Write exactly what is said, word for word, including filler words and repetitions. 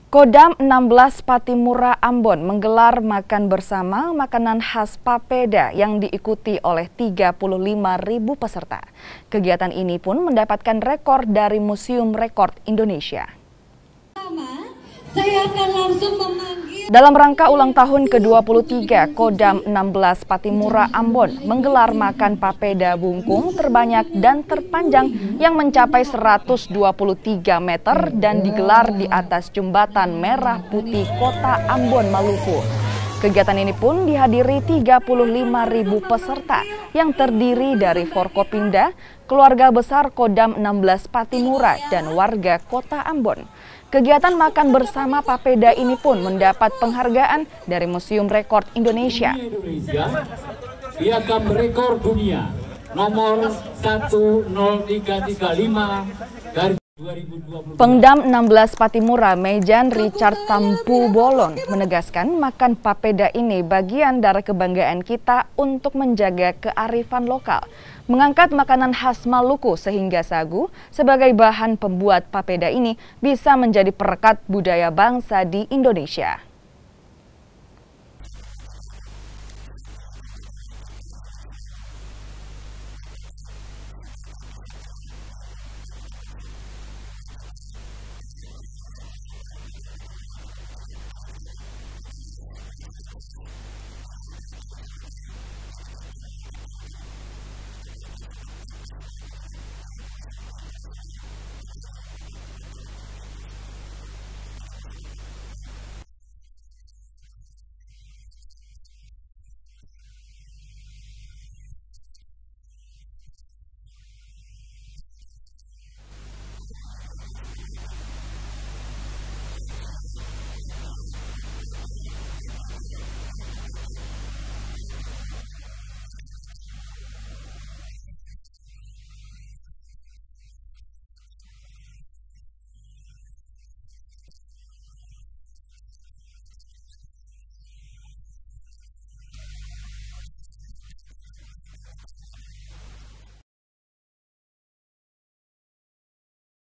Kodam enam belas Patimura Ambon menggelar makan bersama makanan khas papeda yang diikuti oleh tiga puluh lima ribu peserta. Kegiatan ini pun mendapatkan rekor dari Museum Rekor Indonesia. Saya akan langsung memanggil. Dalam rangka ulang tahun ke dua puluh tiga Kodam enam belas Patimura Ambon menggelar makan papeda bungkung terbanyak dan terpanjang yang mencapai seratus dua puluh tiga meter dan digelar di atas jembatan Merah Putih Kota Ambon, Maluku. Kegiatan ini pun dihadiri tiga puluh lima ribu peserta yang terdiri dari Forkopimda, keluarga besar Kodam enam belas Patimura, dan warga Kota Ambon. Kegiatan makan bersama papeda ini pun mendapat penghargaan dari Museum Rekor Indonesia. Piagam rekor dunia nomor satu nol tiga tiga lima dari dua ribu dua puluh. Pengdam enam belas Patimura Mejan Richard Tampu Bolon menegaskan makan papeda ini bagian dari kebanggaan kita untuk menjaga kearifan lokal. Mengangkat makanan khas Maluku sehingga sagu sebagai bahan pembuat papeda ini bisa menjadi perekat budaya bangsa di Indonesia.